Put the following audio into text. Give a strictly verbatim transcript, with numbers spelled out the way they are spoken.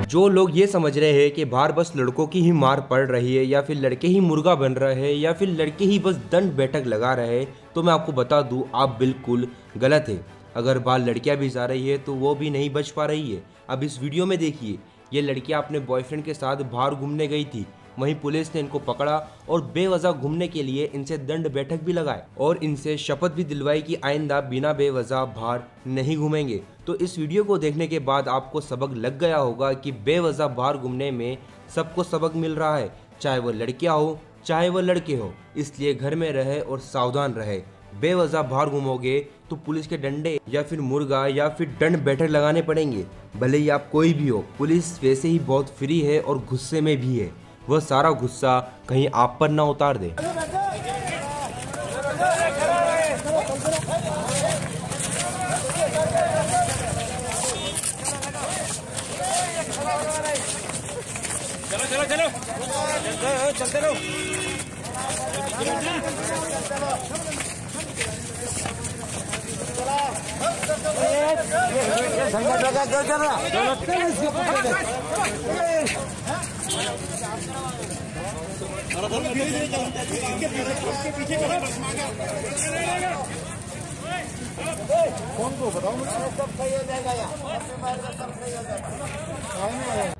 जो लोग ये समझ रहे हैं कि बाहर बस लड़कों की ही मार पड़ रही है या फिर लड़के ही मुर्गा बन रहे हैं या फिर लड़के ही बस दंड बैठक लगा रहे हैं, तो मैं आपको बता दूं आप बिल्कुल गलत है। अगर बाहर लड़कियां भी जा रही है तो वो भी नहीं बच पा रही है। अब इस वीडियो में देखिए, ये लड़कियां अपने बॉयफ्रेंड के साथ बाहर घूमने गई थी, वहीं पुलिस ने इनको पकड़ा और बेवजह घूमने के लिए इनसे दंड बैठक भी लगाए और इनसे शपथ भी दिलवाई कि आइंदा बिना बेवजह बाहर नहीं घूमेंगे। तो इस वीडियो को देखने के बाद आपको सबक लग गया होगा कि बेवजह बाहर घूमने में सबको सबक मिल रहा है, चाहे वो लड़कियां हो चाहे वो लड़के हो। इसलिए घर में रहे और सावधान रहे। बेवजह बाहर घूमोगे तो पुलिस के डंडे या फिर मुर्गा या फिर दंड बैठक लगाने पड़ेंगे। भले ही आप कोई भी हो, पुलिस वैसे ही बहुत फ्री है और गुस्से में भी है। वह सारा गुस्सा कहीं आप पर ना उतार दे। चलो चलो चलो चलते रहो। कौन को बताओ, सब सही हो जाएगा यार।